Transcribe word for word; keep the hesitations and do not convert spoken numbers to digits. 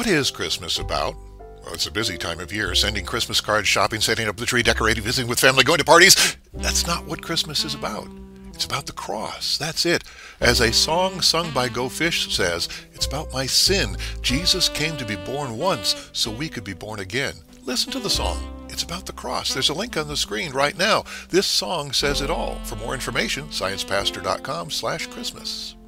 What is Christmas about? Well, it's a busy time of year. Sending Christmas cards, shopping, setting up the tree, decorating, visiting with family, going to parties. That's not what Christmas is about. It's about the cross. That's it. As a song sung by Go Fish says, it's about my sin. Jesus came to be born once so we could be born again. Listen to the song. It's about the cross. There's a link on the screen right now. This song says it all. For more information, science pastor dot com slash Christmas.